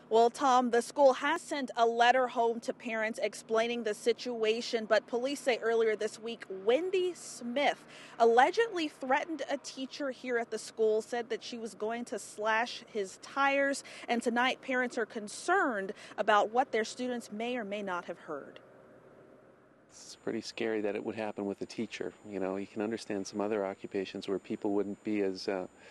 Well, Tom, the school has sent a letter home to parents explaining the situation, but police say earlier this week, Wendy Smith allegedly threatened a teacher here at the school, said that she was going to slash his tires, and tonight parents are concerned about what their students may or may not have heard. It's pretty scary that it would happen with a teacher. You know, you can understand some other occupations where people wouldn't be as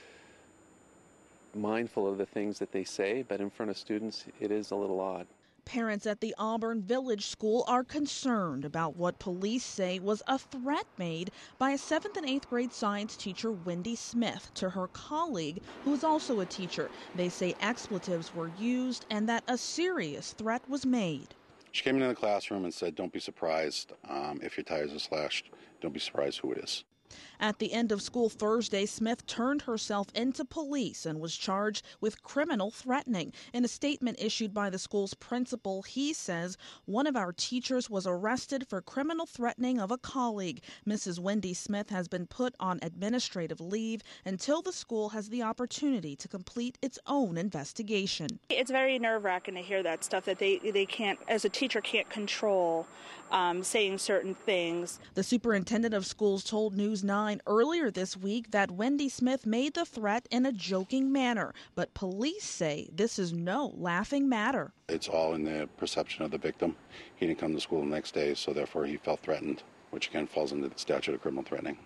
mindful of the things that they say, but in front of students, it is a little odd. Parents at the Auburn Village School are concerned about what police say was a threat made by a 7th and 8th grade science teacher, Wendy Smith, to her colleague, who is also a teacher. They say expletives were used and that a serious threat was made. She came into the classroom and said, "Don't be surprised if your tires are slashed. Don't be surprised who it is." At the end of school Thursday, Smith turned herself into police and was charged with criminal threatening. In a statement issued by the school's principal, he says one of our teachers was arrested for criminal threatening of a colleague. Mrs. Wendy Smith has been put on administrative leave until the school has the opportunity to complete its own investigation. It's very nerve-wracking to hear that stuff that they can't, as a teacher, can't control saying certain things. The superintendent of schools told News 9 earlier this week that Wendy Smith made the threat in a joking manner, but police say this is no laughing matter. It's all in the perception of the victim. He didn't come to school the next day, so therefore he felt threatened, which again falls into the statute of criminal threatening.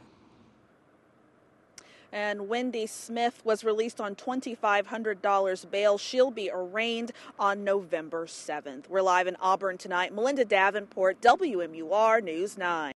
And Wendy Smith was released on $2,500 bail. She'll be arraigned on November 7th. We're live in Auburn tonight. Melinda Davenport, WMUR News 9.